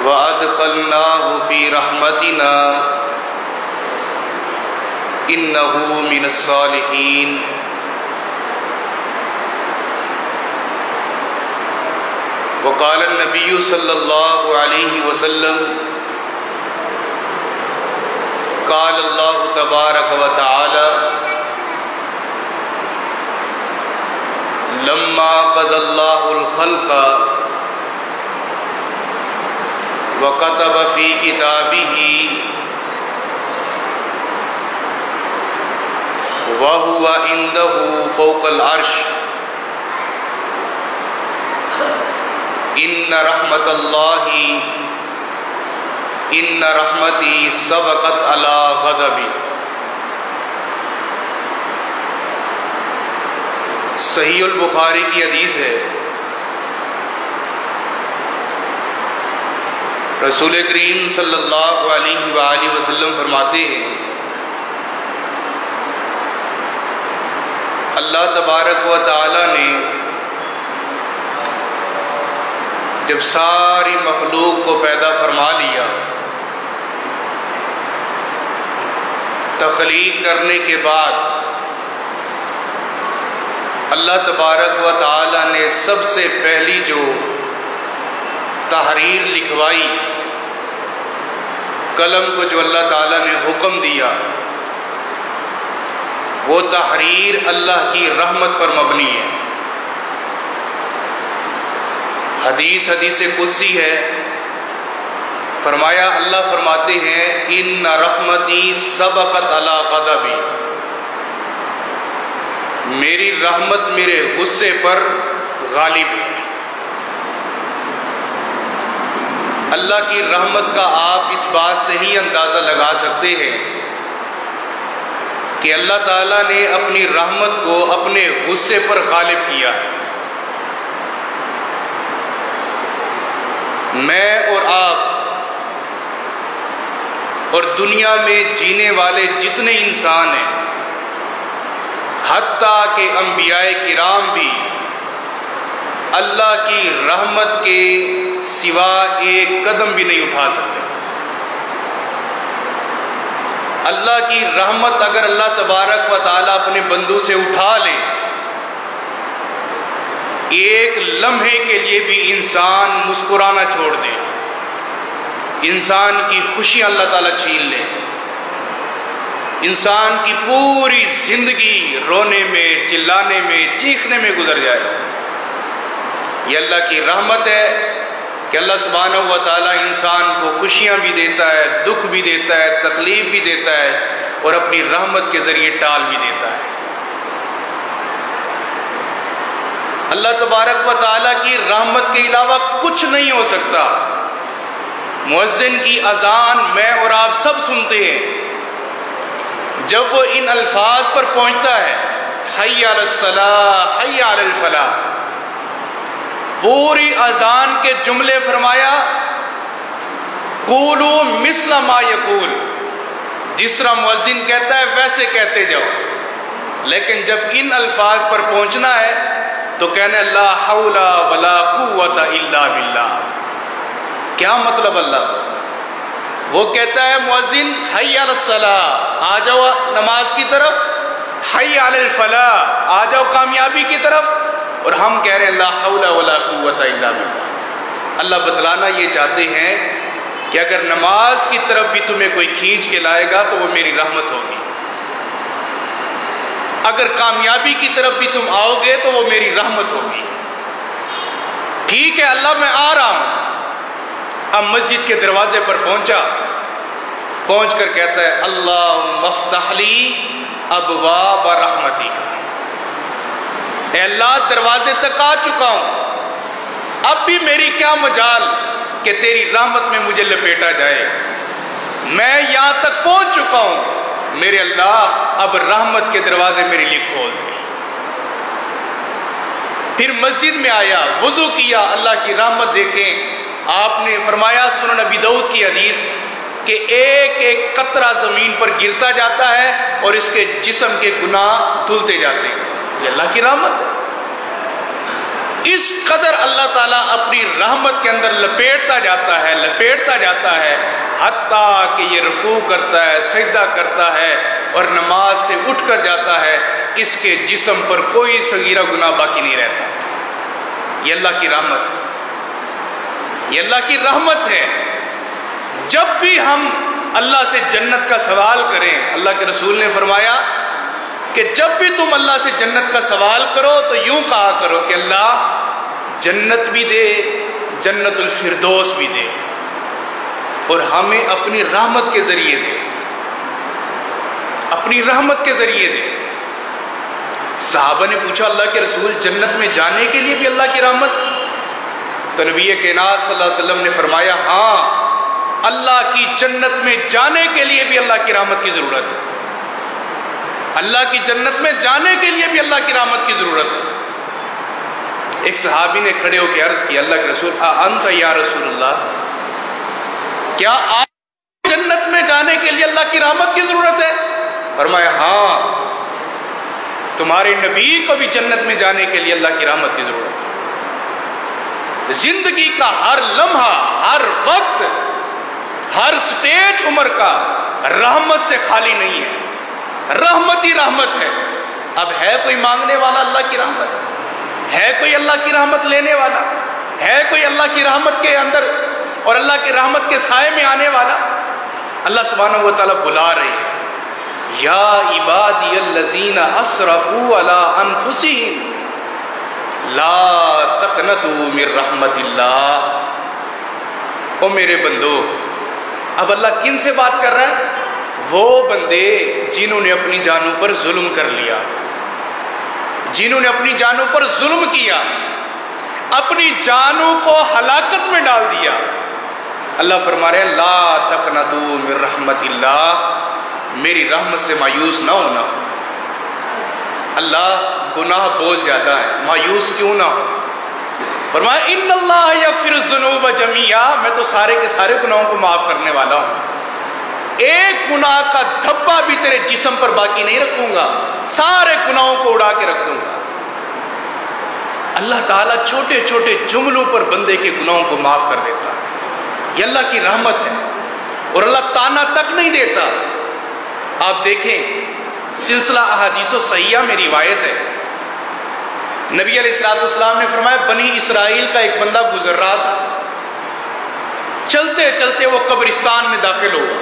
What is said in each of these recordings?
وَأَدْخَلْنَاهُ فِي رَحْمَتِنَا إِنَّهُ مِنَ الصَّالِحِينَ۔ وقال النبي صلی اللہ علیہ وسلم قال اللہ تبارک و تعالی لما قضى الله الخلق وكتب في كتابه وهو عنده فوق العرش ان رحمتی سبقت علی غضبی۔ صحیح البخاری کی حدیث ہے، رسول کریم صلی اللہ علیہ وآلہ وسلم فرماتے ہیں اللہ تبارک و تعالی نے جب ساری مخلوق کو پیدا فرما لیا، تخلیق کرنے کے بعد اللہ تبارک و تعالی نے سب سے پہلی جو تحریر لکھوائی، قلم کو جو اللہ تعالی نے حکم دیا، وہ تحریر اللہ کی رحمت پر مبنی ہے۔ حدیث قدسی ہے، فرمایا اللہ فرماتے ہیں ان رحمتی سبقت علی غضبی، میری رحمت میرے غصے پر غالب ہے۔ اللہ کی رحمت کا آپ اس بات سے ہی اندازہ لگا سکتے ہیں کہ اللہ تعالیٰ نے اپنی رحمت کو اپنے غصے پر غالب کیا ہے۔ میں اور آپ اور دنیا میں جینے والے جتنے انسان ہیں، حتیٰ کہ انبیاء کرام بھی اللہ کی رحمت کے سوا ایک قدم بھی نہیں اٹھا سکتے۔ اللہ کی رحمت اگر اللہ تبارک و تعالیٰ اپنے بندوں سے اٹھا لے، ایک لمحے کے لیے بھی انسان مسکرانا چھوڑ دے، انسان کی خوشی اللہ تعالیٰ چھین لے، انسان کی پوری زندگی رونے میں، چلانے میں، چیخنے میں گزر جائے۔ یہ اللہ کی رحمت ہے کہ اللہ سبحانہ و تعالیٰ انسان کو خوشیاں بھی دیتا ہے، دکھ بھی دیتا ہے، تکلیف بھی دیتا ہے، اور اپنی رحمت کے ذریعے ٹال بھی دیتا ہے۔ اللہ تبارک و تعالیٰ کی رحمت کے علاوہ کچھ نہیں ہو سکتا۔ مؤذن کی اذان میں اور آپ سب سنتے ہیں، جب وہ ان الفاظ پر پہنچتا ہے حی علی الصلاۃ حی علی الفلاح، پوری اذان کے جملے فرمایا قولوا مثل ما یقول، جس طرح مؤذن کہتا ہے ویسے کہتے جاؤ، لیکن جب ان الفاظ پر پہنچنا ہے تو کہنے لا حول ولا قوت الا باللہ۔ کیا مطلب اللہ؟ وہ کہتا ہے مؤذن حی علی الصلاۃ، آ جاؤ نماز کی طرف، حی علی الفلاح، آ جاؤ کامیابی کی طرف، اور ہم کہہ رہے ہیں لا حول ولا قوت الا باللہ۔ اللہ بتلانا یہ چاہتے ہیں کہ اگر نماز کی طرف بھی تمہیں کوئی کھینچ کے لائے گا تو وہ میری رحمت ہوگی، اگر کامیابی کی طرف بھی تم آؤ گے تو وہ میری رحمت ہوگی۔ ٹھیک ہے اللہ میں آ رہا ہوں۔ اب مسجد کے دروازے پر پہنچ کر کہتا ہے اللہم افتح لی ابواب رحمتی کا، اے اللہ دروازے تک آ چکا ہوں، اب بھی میری کیا مجال کہ تیری رحمت میں مجھے لپیٹا جائے، میں یہاں تک پہنچ چکا ہوں، میرے اللہ اب رحمت کے دروازے میرے لیے کھول دے۔ پھر مسجد میں آیا، وضو کیا، اللہ کی رحمت دیکھیں، آپ نے فرمایا سنن نبی داؤد کی حدیث کہ ایک ایک قطرہ زمین پر گرتا جاتا ہے اور اس کے جسم کے گناہ دھلتے جاتے ہیں۔ یہ اللہ کی رحمت ہے۔ اس قدر اللہ تعالیٰ اپنی رحمت کے اندر لپیٹتا جاتا ہے حتیٰ کہ یہ رکوع کرتا ہے، سجدہ کرتا ہے اور نماز سے اٹھ کر جاتا ہے، اس کے جسم پر کوئی صغیرہ گناہ باقی نہیں رہتا۔ یہ اللہ کی رحمت ہے، یہ اللہ کی رحمت ہے۔ جب بھی ہم اللہ سے جنت کا سوال کریں، اللہ کے رسول نے فرمایا کہ جب بھی تم اللہ سے جنت کا سوال کرو تو یوں کہا کرو کہ اللہ جنت بھی دے، جنت الفردوس بھی دے، اور ہمیں اپنی رحمت کے ذریعے دے، اپنی رحمت کے ذریعے دے۔ صحابہ نے پوچھا اللہ کے رسول جنت میں جانے کے لیے بھی اللہ کی رحمت؟ تو نبی کائنات صلی اللہ علیہ وسلم نے فرمایا ہاں، اللہ کی جنت میں جانے کے لیے بھی اللہ کی رحمت کی ضرورت ہے، اللہ کی جنت میں جانے کے لیے بھی اللہ کی رحمت کی ضرورت ہے۔ ایک صحابی نے کھڑے ہو کے عرض کی اللہ کے رسول انت یا رسول اللہ، کیا آپ جنت میں جانے کے لیے اللہ کی رحمت کی ضرورت ہے؟ فرمایا ہاں، تمہارے نبی کو بھی جنت میں جانے کے لیے اللہ کی رحمت کی ضرورت ہے۔ زندگی کا ہر لمحہ، ہر وقت، ہر سٹیج عمر کا رحمت سے خالی نہیں ہے، رحمت ہی رحمت ہے۔ اب ہے کوئی مانگنے والا اللہ کی رحمت؟ ہے کوئی اللہ کی رحمت لینے والا؟ ہے کوئی اللہ کی رحمت کے اندر اور اللہ کی رحمت کے سائے میں آنے والا؟ اللہ سبحانہ و تعالیٰ بلا رہے ہیں، یا عبادی الذین اسرفوا علی انفسہم لا تقنطوا من رحمت اللہ۔ او میرے بندو، اب اللہ کن سے بات کر رہا ہے؟ وہ بندے جنہوں نے اپنی جانوں پر ظلم کر لیا، جنہوں نے اپنی جانوں پر ظلم کیا، اپنی جانوں کو ہلاکت میں ڈال دیا۔ اللہ فرما رہے ہیں لا تقنطوا من رحمت اللہ، میری رحمت سے مایوس نہ ہونا۔ اللہ گناہ بہت زیادہ ہے، مایوس کیوں نہ ہو؟ فرمایا ان اللہ یغفر الذنوب جميعا، میں تو سارے کے سارے گناہوں کو معاف کرنے والا ہوں، ایک گناہ کا دھبا بھی تیرے جسم پر باقی نہیں رکھوں گا، سارے گناہوں کو اڑا کے رکھ دوں گا۔ اللہ تعالیٰ چھوٹے چھوٹے جملوں پر بندے کے گناہوں کو معاف کر دیتا ہے، یہ اللہ کی رحمت ہے۔ اور اللہ تانا تک نہیں دیتا۔ آپ دیکھیں سلسلہ احادیث و صحیحہ میں روایت ہے، نبی علیہ السلام نے فرمایا بنی اسرائیل کا ایک بندہ گزر رہا تھا، چلتے چلتے وہ قبرستان میں داخل ہوا۔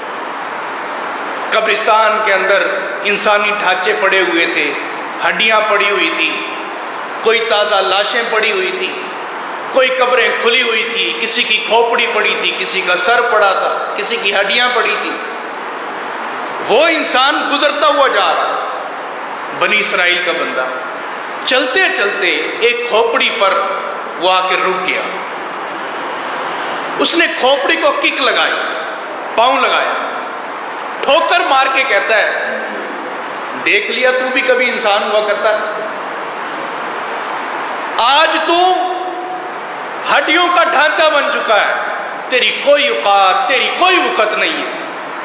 قبرستان کے اندر انسانی ڈھانچے پڑے ہوئے تھے، ہڈیاں پڑی ہوئی تھی، کوئی تازہ لاشیں پڑی ہوئی تھی، کوئی قبریں کھلی ہوئی تھی، کسی کی کھوپڑی پڑی تھی، کسی کا سر پڑا تھا، کسی کی ہڈیاں پڑی تھی۔ وہ انسان گزرتا ہوا جا رہا، بنی اسرائیل کا بندہ چلتے چلتے ایک کھوپڑی پر وہ آ کے رک گیا۔ اس نے کھوپڑی کو کک لگائی، پاؤں لگایا، ٹھوکر مار کے کہتا ہے دیکھ لیا تو بھی کبھی انسان ہوا کرتا تھا، آج تو ہڈیوں کا ڈھانچہ بن چکا ہے، تیری کوئی اوقات، تیری کوئی وقت نہیں ہے۔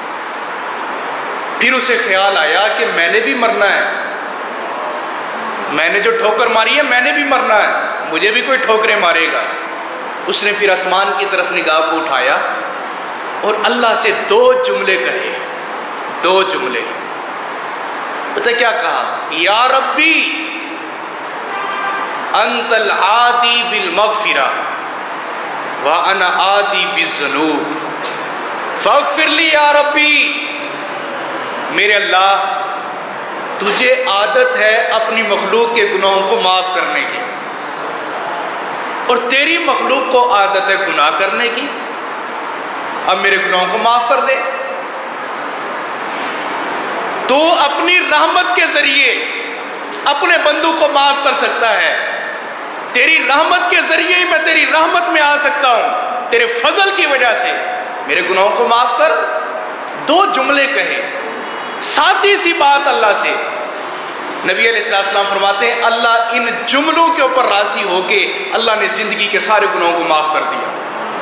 پھر اسے خیال آیا کہ میں نے بھی مرنا ہے، میں نے جو ٹھوکر ماری ہے میں نے بھی مرنا ہے، مجھے بھی کوئی ٹھوکریں مارے گا۔ اس نے پھر آسمان کی طرف نگاہ کو اٹھایا اور اللہ سے دو جملے کہے، دو جملے۔ پتہ کیا کہا؟ یا ربی انت العادی بالمغفرہ وانا عادی بالذنوب فاغفر لی یا ربی۔ میرے اللہ، تجھے عادت ہے اپنی مخلوق کے گناہوں کو معاف کرنے کی، اور تیری مخلوق کو عادت ہے گناہ کرنے کی، اب میرے گناہوں کو معاف کر دے۔ تو اپنی رحمت کے ذریعے اپنے بندوں کو معاف کر سکتا ہے، تیری رحمت کے ذریعے ہی میں تیری رحمت میں آ سکتا ہوں، تیرے فضل کی وجہ سے میرے گناہوں کو معاف کر۔ دو جملے کہے، سادی سی بات اللہ سے۔ نبی علیہ السلام فرماتے ہیں اللہ ان جملوں کے اوپر راضی ہو کے اللہ نے زندگی کے سارے گناہوں کو معاف کر دیا۔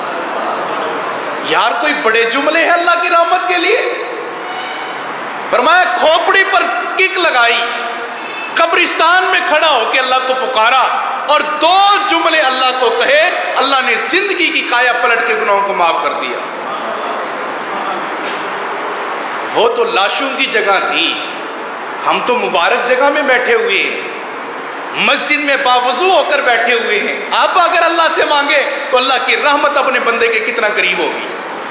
یار کوئی بڑے جملے ہیں اللہ کی رحمت کے لیے۔ فرمایا کھوپڑی پر کک لگائی، قبرستان میں کھڑا ہو کے اللہ کو پکارا، اور 2 جملے اللہ کو کہے، اللہ نے زندگی کی کایا پلٹ کے گناہوں کو معاف کر دیا۔ وہ تو لاشوں کی جگہ تھی، ہم تو مبارک جگہ میں بیٹھے ہوئے ہیں، مسجد میں باوضو ہو کر بیٹھے ہوئے ہیں۔ اب اگر اللہ سے مانگے تو اللہ کی رحمت اپنے بندے کے کتنا قریب ہوگی۔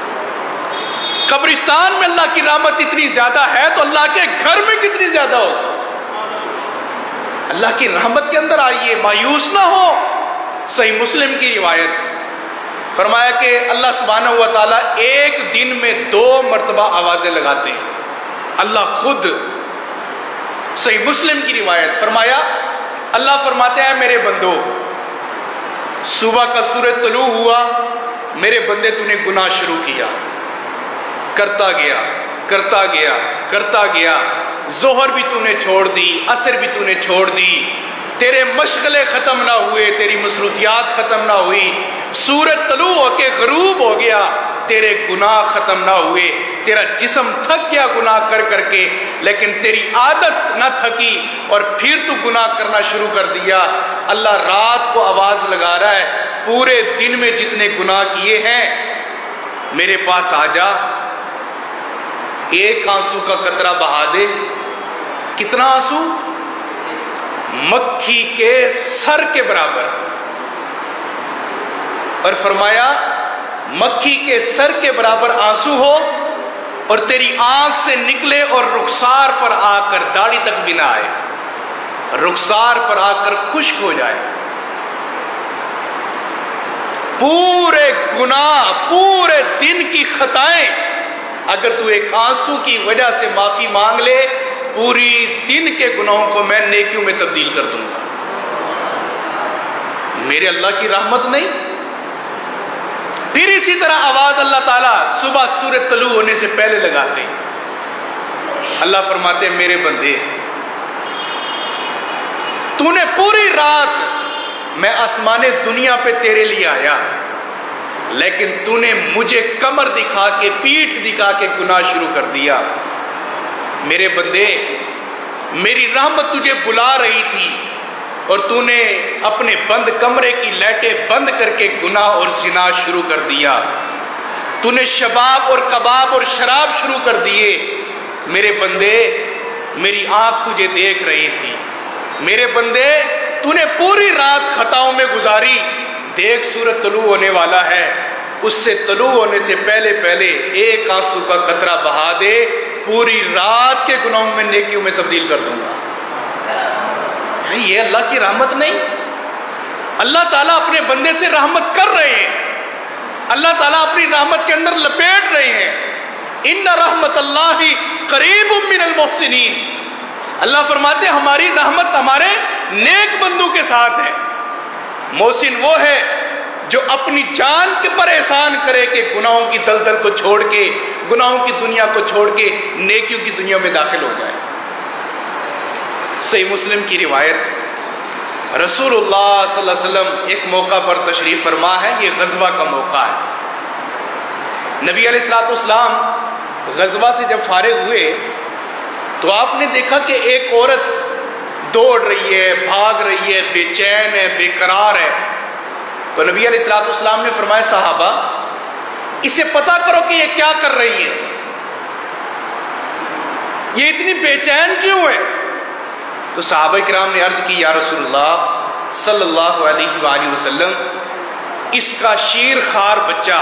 قبرستان میں اللہ کی رحمت اتنی زیادہ ہے تو اللہ کے گھر میں کتنی زیادہ ہوگی۔ اللہ کی رحمت کے اندر آئیے، مایوس نہ ہو۔ صحیح مسلم کی روایت فرمایا کہ اللہ سبحانہ و تعالیٰ ایک دن میں 2 مرتبہ آوازیں لگاتے ہیں، اللہ خود۔ صحیح مسلم کی روایت فرمایا اللہ فرماتے ہیں میرے بندو، صبح کا سورج طلوع ہوا، میرے بندے تو نے گناہ شروع کیا، کرتا گیا کرتا گیا کرتا گیا، ظہر بھی تو نے چھوڑ دی، عصر بھی تو نے چھوڑ دی، تیرے مشغلے ختم نہ ہوئے، تیری مصروفیات ختم نہ ہوئی، سورج طلوع ہو کے غروب ہو گیا، تیرے گناہ ختم نہ ہوئے، تیرا جسم تھک گیا گناہ کر کر کے، لیکن تیری عادت نہ تھکی اور پھر تو گناہ کرنا شروع کر دیا۔ اللہ رات کو آواز لگا رہا ہے، پورے دن میں جتنے گناہ کیے ہیں میرے پاس آ جا، ایک آنسو کا قطرہ بہا دے۔ کتنا آنسو؟ مکھی کے سر کے برابر۔ اور فرمایا مکھی کے سر کے برابر آنسو ہو اور تیری آنکھ سے نکلے اور رخسار پر آ کر، داڑھی تک بھی نہ آئے، رخسار پر آ کر خشک ہو جائے۔ پورے گناہ، پورے دن کی خطائیں اگر تو ایک آنسو کی وجہ سے معافی مانگ لے، پوری دن کے گناہوں کو میں نیکیوں میں تبدیل کر دوں گا۔ میرے اللہ کی رحمت نہیں؟ پھر اسی طرح آواز اللہ تعالیٰ صبح سورج طلوع ہونے سے پہلے لگاتے، اللہ فرماتے میرے بندے، تو نے پوری رات، میں آسمان دنیا پہ تیرے لیے آیا، لیکن تو نے مجھے کمر دکھا کے، پیٹھ دکھا کے گناہ شروع کر دیا۔ میرے بندے، میری رحمت تجھے بلا رہی تھی اور تو نے اپنے بند کمرے کی لائٹیں بند کر کے گناہ اور زنا شروع کر دیا۔ تو نے شباب اور کباب اور شراب شروع کر دیے۔ میرے بندے، میری آنکھ تجھے دیکھ رہی تھی۔ میرے بندے، تو نے پوری رات خطاؤں میں گزاری، دیکھ سورج طلوع ہونے والا ہے، اس سے طلوع ہونے سے پہلے پہلے ایک آنسو کا قطرہ بہا دے، پوری رات کے گناہوں میں نیکیوں میں تبدیل کر دوں گا۔ یہ اللہ کی رحمت نہیں؟ اللہ تعالیٰ اپنے بندے سے رحمت کر رہے ہیں، اللہ تعالیٰ اپنی رحمت کے اندر لپیٹ رہے ہیں۔ ان رحمت اللہ قریب من المحسنین، اللہ فرماتے ہیں ہماری رحمت ہمارے نیک بندوں کے ساتھ ہے۔ محسن وہ ہے جو اپنی جان کے پر احسان کرے کہ گناہوں کی دلدل کو چھوڑ کے، گناہوں کی دنیا کو چھوڑ کے نیکیوں کی دنیا میں داخل ہو جائے۔ صحیح مسلم کی روایت، رسول اللہ صلی اللہ علیہ وسلم ایک موقع پر تشریف فرما ہے، یہ غزوہ کا موقع ہے۔ نبی علیہ السلام غزوہ سے جب فارغ ہوئے تو آپ نے دیکھا کہ ایک عورت دوڑ رہی ہے، بھاگ رہی ہے، بے چین ہے، بے قرار ہے۔ تو نبی علیہ السلام نے فرمایا صحابہ، اسے پتا کرو کہ یہ کیا کر رہی ہے، یہ اتنی بے چین کیوں ہے؟ تو صحابہ کرام نے عرض کی یا رسول اللہ صلی اللہ علیہ وآلہ وسلم، اس کا شیر خار بچہ،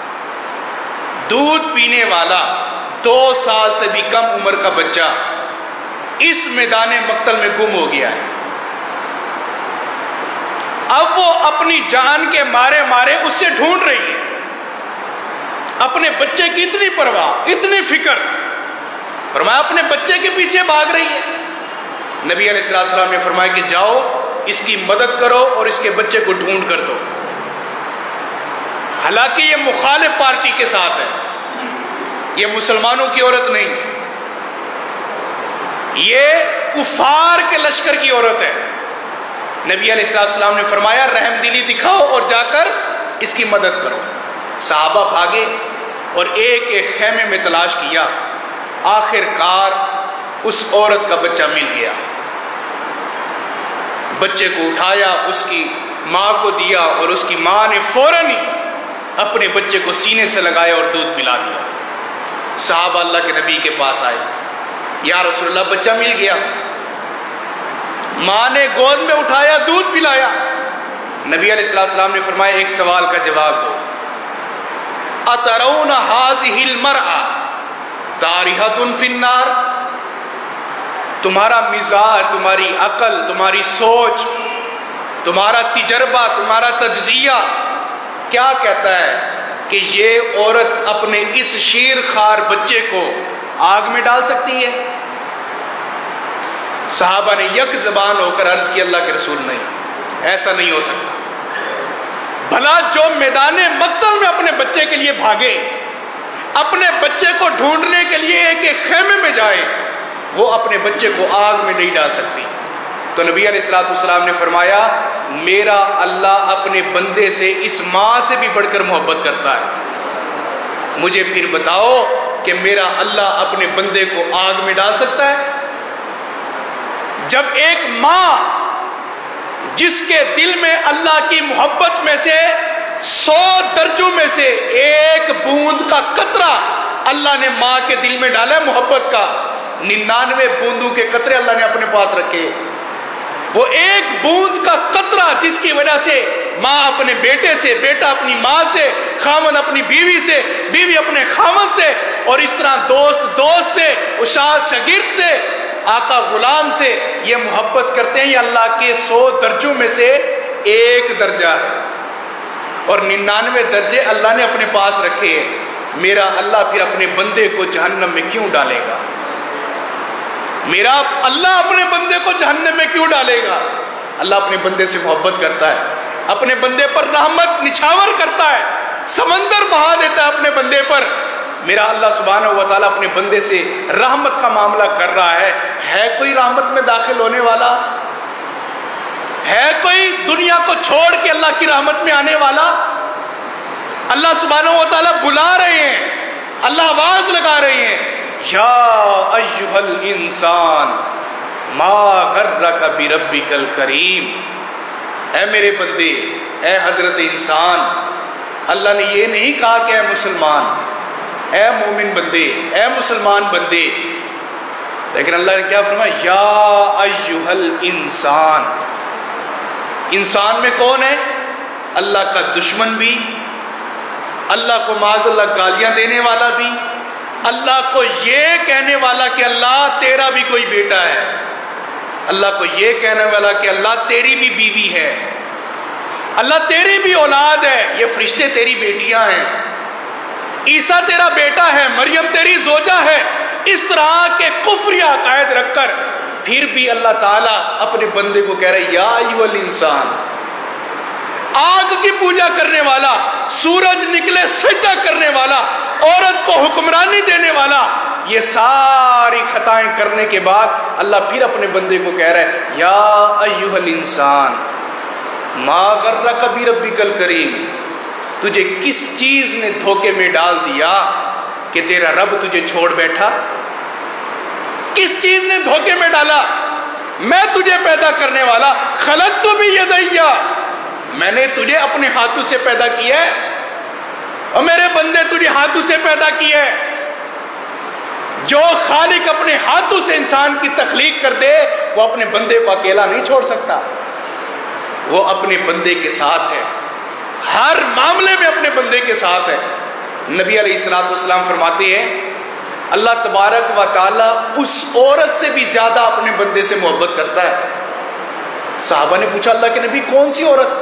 دودھ پینے والا، 2 سال سے بھی کم عمر کا بچہ اس میدان مقتل میں گم ہو گیا ہے۔ اب وہ اپنی جان کے مارے مارے اس سے ڈھونڈ رہی ہے، اپنے بچے کی اتنی پرواہ، اتنی فکر، فرمایا اپنے بچے کے پیچھے بھاگ رہی ہے۔ نبی علیہ السلام نے فرمایا کہ جاؤ اس کی مدد کرو اور اس کے بچے کو ڈھونڈ کر دو۔ حالانکہ یہ مخالف پارٹی کے ساتھ ہے، یہ مسلمانوں کی عورت نہیں، یہ کفار کے لشکر کی عورت ہے۔ نبی علیہ السلام نے فرمایا رحم دلی دکھاؤ اور جا کر اس کی مدد کرو۔ صحابہ بھاگے اور ایک ایک خیمے میں تلاش کیا، آخر کار اس عورت کا بچہ مل گیا۔ بچے کو اٹھایا، اس کی ماں کو دیا، اور اس کی ماں نے فوراً ہی اپنے بچے کو سینے سے لگایا اور دودھ پلا دیا۔ صحابہ اللہ کے نبی کے پاس آئے، یا رسول اللہ بچہ مل گیا۔ ماں نے گود میں اٹھایا، دودھ پلایا۔ نبی علیہ السلام نے فرمایا ایک سوال کا جواب دو، اترون هذه المرأة طارحة فی النار؟ تمہارا مزاج، تمہاری عقل، تمہاری سوچ، تمہارا تجربہ، تمہارا تجزیہ کیا کہتا ہے کہ یہ عورت اپنے اس شیر خوار بچے کو آگ میں ڈال سکتی ہے؟ صحابہ نے یک زبان ہو کر عرض کی اللہ کے رسول نہیں، ایسا نہیں ہو سکتا۔ بھلا جو میدان مقتل میں اپنے بچے کے لیے بھاگے، اپنے بچے کو ڈھونڈنے کے لیے ایک ایک خیمے میں جائے، وہ اپنے بچے کو آگ میں نہیں ڈال سکتی۔ تو نبی علیہ السلام نے فرمایا میرا اللہ اپنے بندے سے اس ماں سے بھی بڑھ کر محبت کرتا ہے، مجھے پھر بتاؤ کہ میرا اللہ اپنے بندے کو آگ میں ڈال سکتا ہے؟ جب ایک ماں جس کے دل میں اللہ کی محبت میں سے 100 درجوں میں سے ایک بوند کا قطرہ اللہ نے ماں کے دل میں ڈالا ہے محبت کا، 99 بوندوں کے قطرے اللہ نے اپنے پاس رکھے، وہ ایک بوند کا قطرہ جس کی وجہ سے ماں اپنے بیٹے سے، بیٹا اپنی ماں سے، خاوند اپنی بیوی سے، بیوی اپنے خاوند سے، اور اس طرح دوست سے، استاد شاگرد سے، آقا غلام سے یہ محبت کرتے ہیں۔ یہ اللہ کے 100 درجوں میں سے ایک درجہ ہے، اور 99 درجے اللہ نے اپنے پاس رکھے ہیں۔ میرا اللہ پھر اپنے بندے کو جہنم میں کیوں ڈالے گا؟ میرا اللہ اپنے بندے کو جہنم میں کیوں ڈالے گا؟ اللہ اپنے بندے سے محبت کرتا ہے، اپنے بندے پر رحمت نچھاور کرتا ہے، سمندر بہا دیتا ہے اپنے بندے پر۔ میرا اللہ سبحانہ و تعالیٰ اپنے بندے سے رحمت کا معاملہ کر رہا ہے کوئی رحمت میں داخل ہونے والا؟ ہے کوئی دنیا کو چھوڑ کے اللہ کی رحمت میں آنے والا؟ اللہ سبحانہ و تعالیٰ بلا رہے ہیں، اللہ آواز لگا رہے ہیں، یا ایھا الانسان ما غرک بربک الکریم، اے میرے بندے، اے حضرت انسان۔ اللہ نے یہ نہیں کہا کہ اے مسلمان، اے مومن بندے، اے مسلمان بندے، لیکن اللہ نے کیا فرمایا؟ یا ایھا الانسان۔ انسان میں کون ہے؟ اللہ کا دشمن بھی، اللہ کو معاذ اللہ گالیاں دینے والا بھی، اللہ کو یہ کہنے والا کہ اللہ تیرا بھی کوئی بیٹا ہے، اللہ کو یہ کہنے والا کہ اللہ تیری بھی بیوی ہے، اللہ تیری بھی اولاد ہے، یہ فرشتے تیری بیٹیاں ہیں، عیسیٰ تیرا بیٹا ہے، مریم تیری زوجہ ہے۔ اس طرح کے کفری عقائد رکھ کر پھر بھی اللہ تعالیٰ اپنے بندے کو کہہ رہے یا ایھا الانسان۔ آگ کی پوجا کرنے والا، سورج نکلے سجدہ کرنے والا، عورت کو حکمرانی دینے والا، یہ ساری خطائیں کرنے کے بعد اللہ پھر اپنے بندے کو کہہ رہا ہے یا ایھا الانسان ما غرک بربک الکریم، تجھے کس چیز نے دھوکے میں ڈال دیا کہ تیرا رب تجھے چھوڑ بیٹھا؟ کس چیز نے دھوکے میں ڈالا؟ میں تجھے پیدا کرنے والا، خلقت بیدی، میں نے تجھے اپنے ہاتھوں سے پیدا کیا ہے، اور میرے بندے تجھے ہاتھوں سے پیدا کیا ہے۔ جو خالق اپنے ہاتھوں سے انسان کی تخلیق کر دے وہ اپنے بندے کو اکیلا نہیں چھوڑ سکتا، وہ اپنے بندے کے ساتھ ہے، ہر معاملے میں اپنے بندے کے ساتھ ہے۔ نبی علیہ السلام فرماتے ہیں اللہ تبارک و تعالی اس عورت سے بھی زیادہ اپنے بندے سے محبت کرتا ہے۔ صحابہ نے پوچھا اللہ کے نبی کون سی عورت؟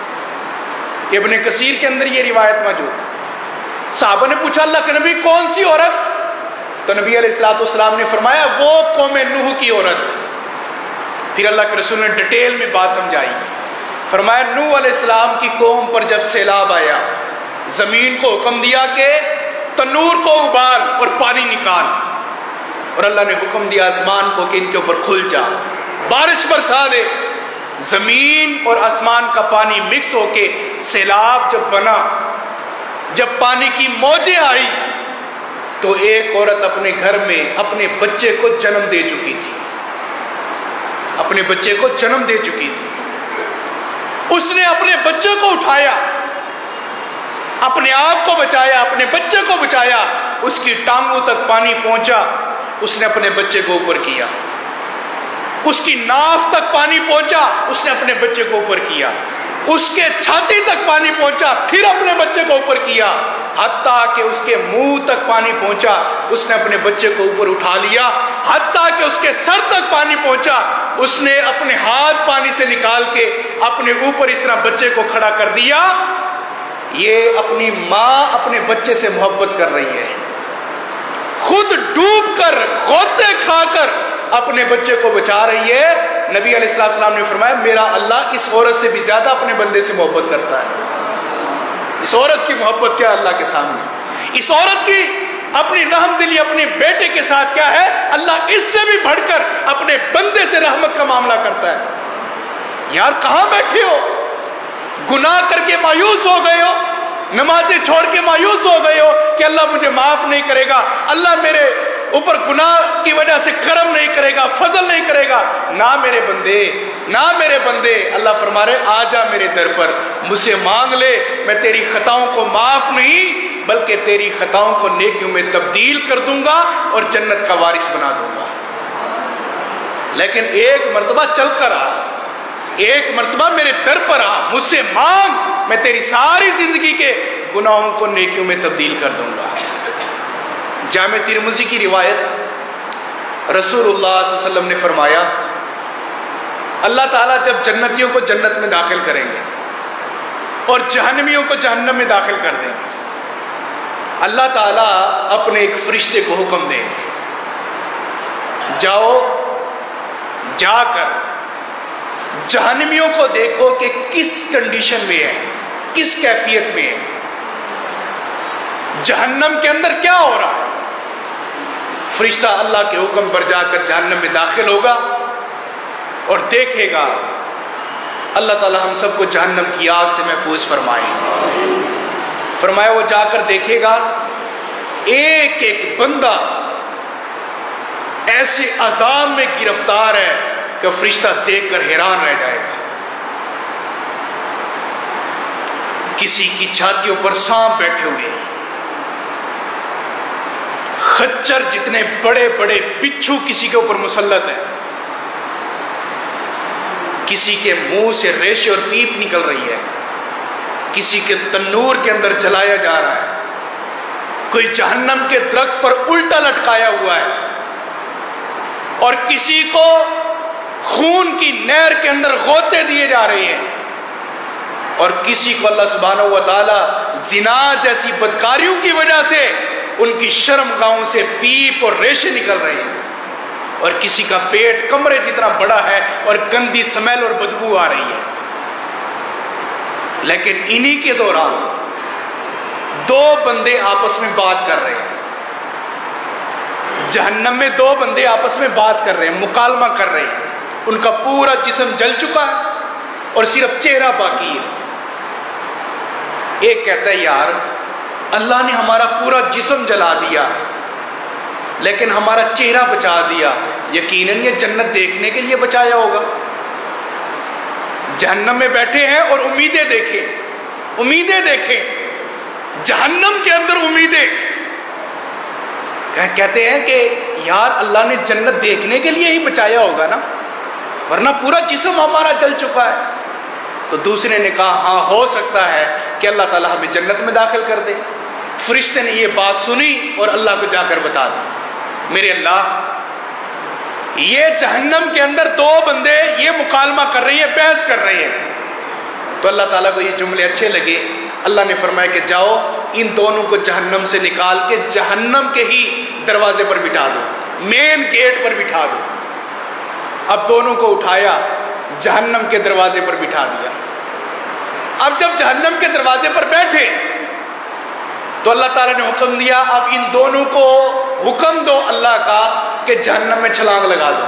ابن کثیر کے اندر یہ روایت موجود۔ صحابہ نے پوچھا اللہ کے نبی کون سی عورت؟ تو نبی علیہ السلام نے فرمایا وہ قوم نوح کی عورت۔ پھر اللہ کے رسول نے ڈیٹیل میں بات سمجھائی، فرمایا نوح علیہ السلام کی قوم پر جب سیلاب آیا، زمین کو حکم دیا کہ تنور کو ابال اور پانی نکال، اور اللہ نے حکم دیا آسمان کو کہ ان کے اوپر کھل جا، بارش برسا دے۔ زمین اور آسمان کا پانی مکس ہو کے سیلاب جب بنا، جب پانی کی موجیں آئی تو ایک عورت اپنے گھر میں اپنے بچے کو جنم دے چکی تھی، اپنے بچے کو جنم دے چکی تھی، اس نے اپنے بچے کو اٹھایا، اپنے آپ کو بچایا، اپنے بچے کو بچایا، اس کی ٹانگوں تک پانی پہنچا، اس نے اپنے بچے کو اوپر کیا، اس کی ناف تک پانی پہنچا، اس نے اپنے بچے کو اوپر کیا، اس کے چھاتی تک پانی پہنچا، پھر اپنے بچے کو اوپر کیا، حتیٰ کہ اس کے منہ تک پانی پہنچا، اس نے اپنے بچے کو اوپر اٹھا لیا، حتیٰ کہ اس کے سر تک پانی پہنچا، اس نے اپنے ہاتھ پانی سے نکال کے اپنے اوپر اس طرح بچے کو کھڑا کر دیا۔ یہ اپنی ماں اپنے بچے سے محبت کر رہی ہے، خود ڈوب کر غوطے کھا کر اپنے بچے کو بچا رہی ہے۔ نبی علیہ السلام نے فرمایا میرا اللہ اس عورت سے بھی زیادہ اپنے بندے سے محبت کرتا ہے۔ اس عورت کی محبت کیا اللہ کے سامنے، اس عورت کی اپنی رحم دلی اپنے بیٹے کے ساتھ کیا ہے، اللہ اس سے بھی بڑھ کر اپنے بندے سے رحمت کا معاملہ کرتا ہے۔ یار کہاں بیٹھے ہو، گناہ کر کے مایوس ہو گئے ہو، نمازیں چھوڑ کے مایوس ہو گئے ہو کہ اللہ مجھے معاف نہیں کرے گا، اللہ میرے اوپر گناہ کی وجہ سے کرم نہیں کرے گا، فضل نہیں کرے گا۔ نہ میرے بندے، نہ میرے بندے، اللہ فرما رہے آ جا میرے در پر، مجھ سے مانگ لے، میں تیری خطاؤں کو معاف نہیں بلکہ تیری خطاؤں کو نیکیوں میں تبدیل کر دوں گا اور جنت کا وارث بنا دوں گا۔ لیکن ایک مرتبہ چل کر آ، ایک مرتبہ میرے در پر آ، مجھ سے مانگ، میں تیری ساری زندگی کے گناہوں کو نیکیوں میں تبدیل کر دوں گا۔ جامع ترمذی کی روایت، رسول اللہ صلی اللہ علیہ وسلم نے فرمایا اللہ تعالیٰ جب جنتیوں کو جنت میں داخل کریں گے اور جہنمیوں کو جہنم میں داخل کر دیں گے، اللہ تعالیٰ اپنے ایک فرشتے کو حکم دیں گے، جاؤ، جا کر جہنمیوں کو دیکھو کہ کس کنڈیشن میں ہے، کس کیفیت میں ہے، جہنم کے اندر کیا ہو رہا ہے۔ فرشتہ اللہ کے حکم پر جا کر جہنم میں داخل ہوگا اور دیکھے گا، اللہ تعالی ہم سب کو جہنم کی آگ سے محفوظ فرمائے۔ فرمایا وہ جا کر دیکھے گا ایک ایک بندہ ایسے عذاب میں گرفتار ہے کہ فرشتہ دیکھ کر حیران رہ جائے گا۔ کسی کی چھاتیوں پر سانپ بیٹھے ہوئے، خچر جتنے بڑے بڑے بچھو کسی کے اوپر مسلط ہیں، کسی کے منہ سے ریشے اور پیپ نکل رہی ہے، کسی کے تنور کے اندر جلایا جا رہا ہے، کوئی جہنم کے درخت پر الٹا لٹکایا ہوا ہے، اور کسی کو خون کی نہر کے اندر غوطے دیے جا رہے ہیں، اور کسی کو اللہ سبحانہ و تعالی زنا جیسی بدکاریوں کی وجہ سے ان کی شرم گاہوں سے پیپ اور ریشے نکل رہے ہیں، اور کسی کا پیٹ کمرے جتنا بڑا ہے اور گندی سمیل اور بدبو آ رہی ہے۔ لیکن انہی کے دوران دو بندے آپس میں بات کر رہے ہیں، جہنم میں دو بندے آپس میں بات کر رہے ہیں، مکالمہ کر رہے ہیں، ان کا پورا جسم جل چکا ہے اور صرف چہرہ باقی ہے۔ ایک کہتا ہے یار اللہ نے ہمارا پورا جسم جلا دیا لیکن ہمارا چہرہ بچا دیا، یقیناً یہ جنت دیکھنے کے لیے بچایا ہوگا۔ جہنم میں بیٹھے ہیں اور امیدیں دیکھیں، امیدیں دیکھیں، جہنم کے اندر امیدیں، کہتے ہیں کہ یار اللہ نے جنت دیکھنے کے لیے ہی بچایا ہوگا نا، ورنہ پورا جسم ہمارا جل چکا ہے۔ تو دوسرے نے کہا ہاں ہو سکتا ہے کہ اللہ تعالیٰ ہمیں جنت میں داخل کر دے۔ فرشتے نے یہ بات سنی اور اللہ کو جا کر بتا دی، میرے اللہ یہ جہنم کے اندر دو بندے یہ مکالمہ کر رہے ہیں، بحث کر رہے ہیں۔ تو اللہ تعالیٰ کو یہ جملے اچھے لگے، اللہ نے فرمایا کہ جاؤ ان دونوں کو جہنم سے نکال کے جہنم کے ہی دروازے پر بٹھا دو، مین گیٹ پر بٹھا دو۔ اب دونوں کو اٹھایا، جہنم کے دروازے پر بٹھا دیا۔ اب جب جہنم کے دروازے پر بیٹھے تو اللہ تعالیٰ نے حکم دیا اب ان دونوں کو حکم دو اللہ کا کہ جہنم میں چھلانگ لگا دو،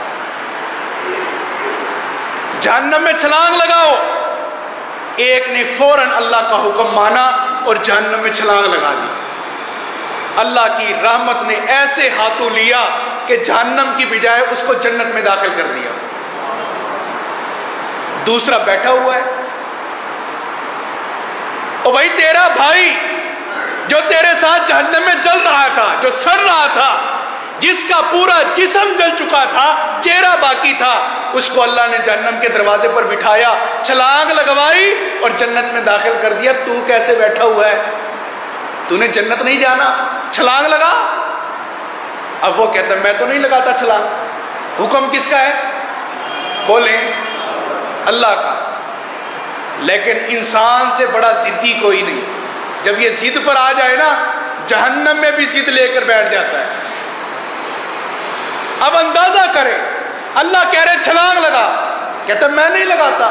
جہنم میں چھلانگ لگاؤ۔ ایک نے فوراً اللہ کا حکم مانا اور جہنم میں چھلانگ لگا دی۔ اللہ کی رحمت نے ایسے ہاتھوں لیا کہ جہنم کی بجائے اس کو جنت میں داخل کر دیا۔ دوسرا بیٹھا ہوا ہے. او بھائی تیرا بھائی جو تیرے ساتھ جہنم میں جل رہا تھا، جو سڑ رہا تھا، جس کا پورا جسم جل چکا تھا، چہرہ باقی تھا، اس کو اللہ نے جہنم کے دروازے پر بٹھایا، چھلانگ لگوائی اور جنت میں داخل کر دیا. تو کیسے بیٹھا ہوا ہے؟ تو نے جنت نہیں جانا، چھلانگ لگا. اب وہ کہتا ہے میں تو نہیں لگاتا چھلانگ. حکم کس کا ہے؟ بولیں اللہ کا. لیکن انسان سے بڑا ضدی کوئی نہیں. جب یہ ضد پر آ جائے نا، جہنم میں بھی ضد لے کر بیٹھ جاتا ہے. اب اندازہ کرے، اللہ کہہ رہے چھلانگ لگا، کہتا میں نہیں لگاتا.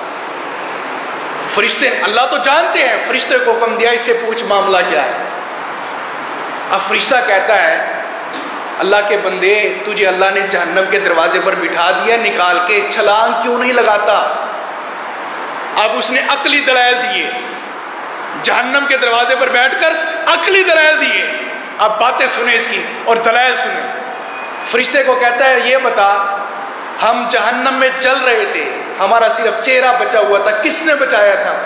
فرشتے، اللہ تو جانتے ہیں، فرشتے کو حکم دیا اس سے پوچھ معاملہ کیا ہے. اب فرشتہ کہتا ہے اللہ کے بندے، تجھے اللہ نے جہنم کے دروازے پر بٹھا دیا، نکال کے چھلانگ کیوں نہیں لگاتا؟ اب اس نے عقلی دلائل دیے، جہنم کے دروازے پر بیٹھ کر عقلی دلائل دیے. اب باتیں سنیں اس کی اور دلائل سنیں. فرشتے کو کہتا ہے یہ بتا، ہم جہنم میں جل رہے تھے، ہمارا صرف چہرہ بچا ہوا تھا، کس نے بچایا تھا؟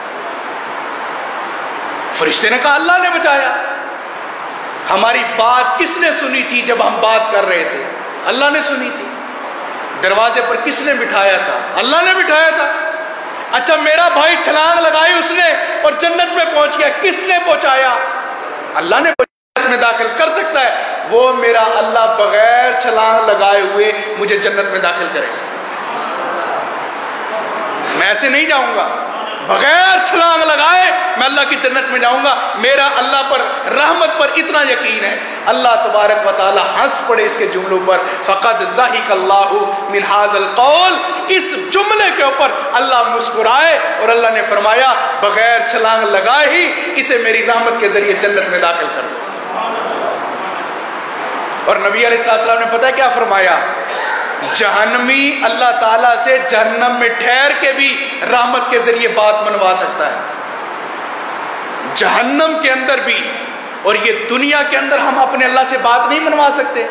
فرشتے نے کہا اللہ نے بچایا. ہماری بات کس نے سنی تھی جب ہم بات کر رہے تھے؟ اللہ نے سنی تھی. دروازے پر کس نے بٹھایا تھا؟ اللہ نے بٹھایا تھا. اچھا میرا بھائی چھلانگ لگائی اس نے اور جنت میں پہنچ گیا، کس نے پہنچایا؟ اللہ نے جنت میں داخل کر سکتا ہے. وہ میرا اللہ بغیر چھلانگ لگائے ہوئے مجھے جنت میں داخل کرے. میں ایسے نہیں جاؤں گا، بغیر چھلانگ لگائے میں اللہ کی جنت میں جاؤں گا. میرا اللہ پر، رحمت پر اتنا یقین ہے. اللہ تبارک و تعالی ہنس پڑے اس کے جملوں پر. فقد ضحک اللہ من ھذا القول، اس جملے کے اوپر اللہ مسکرائے اور اللہ نے فرمایا بغیر چھلانگ لگائے ہی اسے میری رحمت کے ذریعے جنت میں داخل کر دو. اور نبی علیہ السلام نے پتہ کیا فرمایا؟ جہنمی اللہ تعالیٰ سے جہنم میں ٹھہر کے بھی رحمت کے ذریعے بات منوا سکتا ہے. جہنم کے اندر بھی اور یہ دنیا کے اندر ہم اپنے اللہ سے بات نہیں منوا سکتے.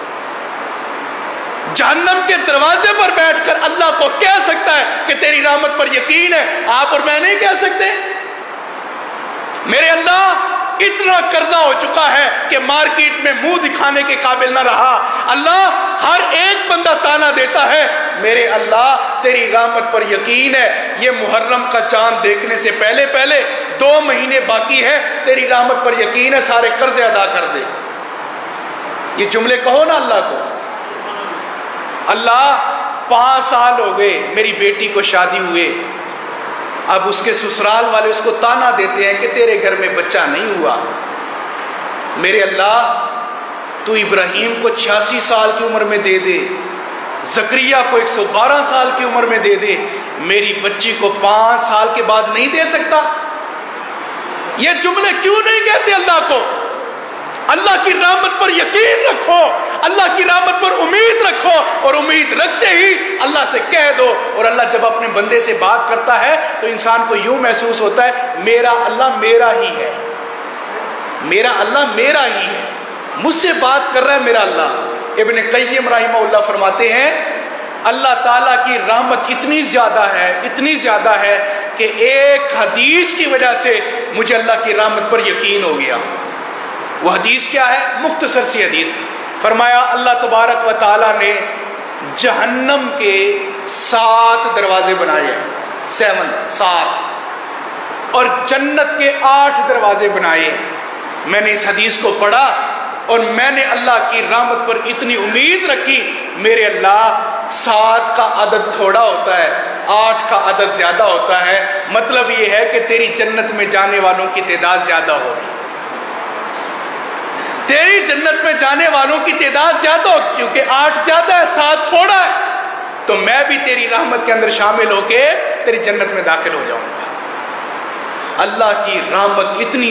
جہنم کے دروازے پر بیٹھ کر اللہ کو کہہ سکتا ہے کہ تیری رحمت پر یقین ہے. آپ اور میں نہیں کہہ سکتے. میرے اللہ اتنا قرضہ ہو چکا ہے کہ مارکیٹ میں منہ دکھانے کے قابل نہ رہا. اللہ ہر ایک بندہ تانا دیتا ہے میرے اللہ تیری رحمت پر یقین ہے، یہ محرم کا چاند دیکھنے سے پہلے 2 مہینے باقی ہے، تیری رحمت پر یقین ہے سارے قرضے ادا کر دے. یہ جملے کہو نا اللہ کو. اللہ 5 سال ہو گئے میری بیٹی کو شادی ہوئے، اب اس کے سسرال والے اس کو تانا دیتے ہیں کہ تیرے گھر میں بچہ نہیں ہوا. میرے اللہ تو ابراہیم کو 86 سال کی عمر میں دے دے، زکریا کو 112 سال کی عمر میں دے دے، میری بچی کو 5 سال کے بعد نہیں دے سکتا؟ یہ جملے کیوں نہیں کہتے اللہ کو؟ اللہ کی رحمت پر یقین رکھو، اللہ کی رحمت پر امید رکھو، اور امید رکھتے ہی اللہ سے کہہ دو. اور اللہ جب اپنے بندے سے بات کرتا ہے تو انسان کو یوں محسوس ہوتا ہے میرا اللہ میرا ہی ہے، میرا اللہ میرا ہی ہے، مجھ سے بات کر رہا ہے میرا اللہ. ابن قیم رحمہ اللہ فرماتے ہیں اللہ تعالیٰ کی رحمت اتنی زیادہ ہے کہ ایک حدیث کی وجہ سے مجھے اللہ کی رحمت پر یقین ہو گیا. وہ حدیث کیا ہے؟ مختصر سی حدیث. فرمایا اللہ تبارک و تعالیٰ نے جہنم کے 7 دروازے بنائے، 7 اور جنت کے 8 دروازے بنائے. میں نے اس حدیث کو پڑھا اور میں نے اللہ کی رحمت پر اتنی امید رکھی. میرے اللہ 7 کا عدد تھوڑا ہوتا ہے، 8 کا عدد زیادہ ہوتا ہے. مطلب یہ ہے کہ تیری جنت میں جانے والوں کی تعداد زیادہ ہوگی، تیری جنت میں جانے والوں کی تعداد زیادہ ہو، کیونکہ 8 زیادہ ہے 7 تھوڑا ہے. تو میں بھی تیری رحمت کے اندر شامل ہو کے تیری جنت میں داخل ہو جاؤں گا. اللہ کی رحمت اتنی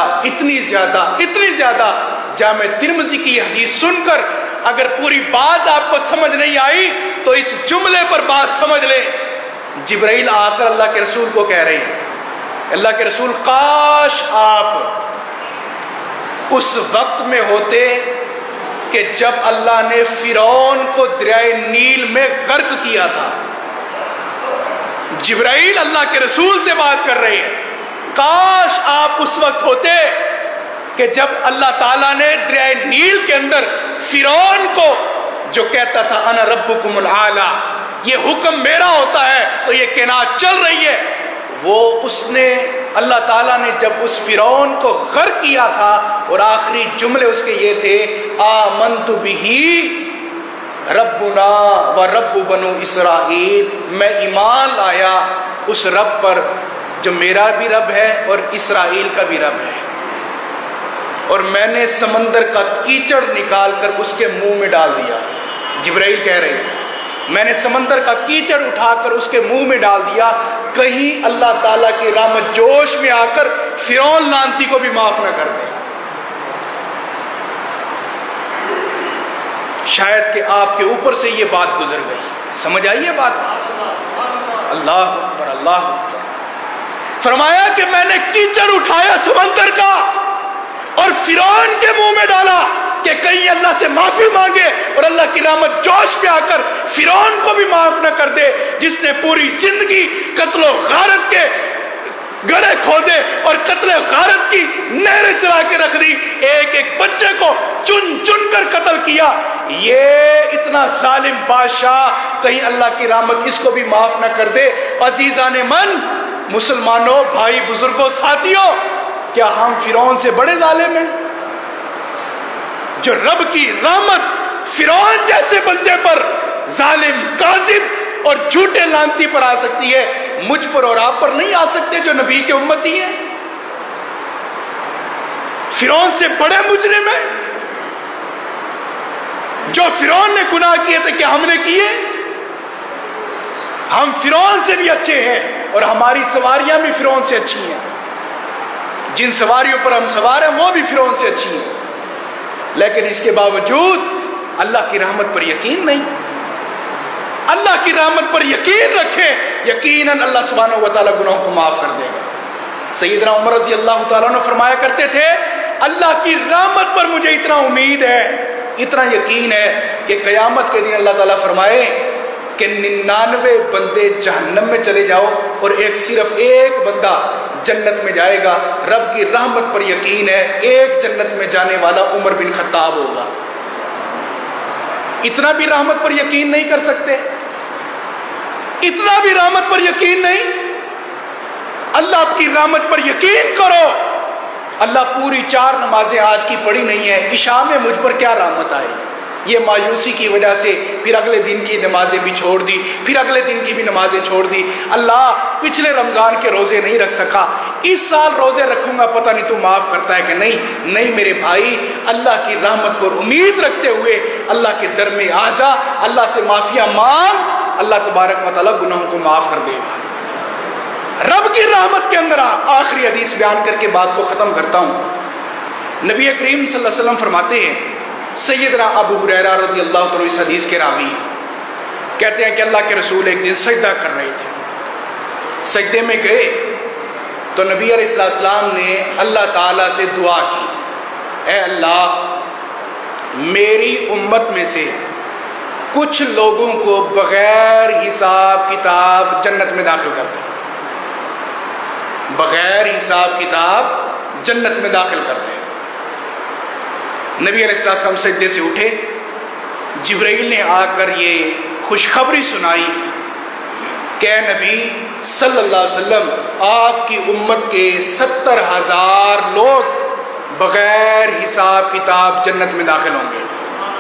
زیادہ. جامع ترمذی کی حدیث سن کر اگر پوری بات آپ کو سمجھ نہیں آئی تو اس جملے پر بات سمجھ لیں. جبرائیل آ کر اللہ کے رسول کو کہہ رہے ہیں اللہ کے رسول کاش آپ اس وقت میں ہوتے کہ جب اللہ نے فرعون کو دریائے نیل میں غرق کیا تھا. جبرائیل اللہ کے رسول سے بات کر رہے ہیں. کاش آپ اس وقت ہوتے کہ جب اللہ تعالیٰ نے دریائے نیل کے اندر فرعون کو جو کہتا تھا انا ربکم الاعلی، یہ حکم میرا ہوتا ہے تو یہ کائنات چل رہی ہے، وہ اس نے اللہ تعالیٰ نے جب اس فرعون کو غرق کیا تھا اور آخری جملے اس کے یہ تھے آمنت بہ ربنا و رب بنو اسرائیل، میں ایمان لایا اس رب پر جو میرا بھی رب ہے اور اسرائیل کا بھی رب ہے، اور میں نے سمندر کا کیچڑ نکال کر اس کے منہ میں ڈال دیا. جبرائیل کہہ رہے ہیں میں نے سمندر کا کیچڑ اٹھا کر اس کے منہ میں ڈال دیا، کہیں اللہ تعالیٰ کی رحمت جوش میں آ کر فرعون لعنتی کو بھی معاف نہ کر دے. شاید کہ آپ کے اوپر سے یہ بات گزر گئی. سمجھ آئیے بات؟ اللہ اکبر اللہ اکبر. فرمایا کہ میں نے کیچڑ اٹھایا سمندر کا اور فرعون کے منہ میں ڈالا کہ کہیں اللہ سے معافی مانگے اور اللہ کی رحمت جوش پہ آ کر فرعون کو بھی معاف نہ کر دے، جس نے پوری زندگی قتل و غارت کے گڑھے کھودے اور قتل و غارت کی نہریں چلا کے رکھ دی، ایک ایک بچے کو چن چن کر قتل کیا. یہ اتنا ظالم بادشاہ کہیں اللہ کی رحمت اس کو بھی معاف نہ کر دے. عزیزان من، مسلمانوں، بھائی بزرگوں، ساتھیوں، کیا ہم فرعون سے بڑے ظالم ہیں؟ جو رب کی رحمت فرعون جیسے بندے پر، ظالم، کاذب اور جھوٹے لعنتی پر آ سکتی ہے، مجھ پر اور آپ پر نہیں آ سکتے جو نبی کے امتی ہیں؟ فرعون سے بڑے مجرم ہیں؟ جو فرعون نے گناہ کیے تھے کیا ہم نے کیے؟ ہم فرعون سے بھی اچھے ہیں اور ہماری سواریاں بھی فرعون سے اچھی ہیں. جن سواریوں پر ہم سوار ہیں وہ بھی فرعون سے اچھی ہیں، لیکن اس کے باوجود اللہ کی رحمت پر یقین نہیں. اللہ کی رحمت پر یقین رکھیں، یقیناً اللہ سبحانہ و تعالیٰ گناہوں کو معاف کر دے گا. سیدنا عمر رضی اللہ تعالیٰ عنہ فرمایا کرتے تھے اللہ کی رحمت پر مجھے اتنا امید ہے، اتنا یقین ہے کہ قیامت کے دن اللہ تعالیٰ فرمائے کہ 99 بندے جہنم میں چلے جاؤ اور صرف ایک بندہ جنت میں جائے گا. رب کی رحمت پر یقین ہے ایک جنت میں جانے والا عمر بن خطاب ہوگا. اتنا بھی رحمت پر یقین نہیں کر سکتے؟ اتنا بھی رحمت پر یقین نہیں؟ اللہ کی رحمت پر یقین کرو. اللہ پوری 4 نمازیں آج کی پڑھی نہیں ہے، عشاء میں مجھ پر کیا رحمت آئی؟ یہ مایوسی کی وجہ سے پھر اگلے دن کی نمازیں بھی چھوڑ دی، پھر اگلے دن کی بھی نمازیں چھوڑ دی. اللہ پچھلے رمضان کے روزے نہیں رکھ سکا، اس سال روزے رکھوں گا، پتہ نہیں تو معاف کرتا ہے کہ نہیں. نہیں میرے بھائی، اللہ کی رحمت پر امید رکھتے ہوئے اللہ کے در میں آ جا، اللہ سے معافیاں مانگ، اللہ تبارک و تعالیٰ گناہوں کو معاف کر دے گا. رب کی رحمت کے اندر آخری حدیث بیان کر کے بات کو ختم کرتا ہوں. نبی کریم صلی اللہ علیہ وسلم فرماتے ہیں، سیدنا ابو ہریرہ رضی اللہ عنہ اس حدیث کے راوی کہتے ہیں کہ اللہ کے رسول ایک دن سجدہ کر رہے تھے. سجدے میں گئے تو نبی علیہ السلام نے اللہ تعالیٰ سے دعا کی، اے اللہ میری امت میں سے کچھ لوگوں کو بغیر حساب کتاب جنت میں داخل کر دے، بغیر حساب کتاب جنت میں داخل کر دے. نبی علیہ السلام سجدے سے اٹھے، جبرائیل نے آ کر یہ خوشخبری سنائی کہ اے نبی صلی اللہ علیہ وسلم، آپ کی امت کے 70,000 لوگ بغیر حساب کتاب جنت میں داخل ہوں گے.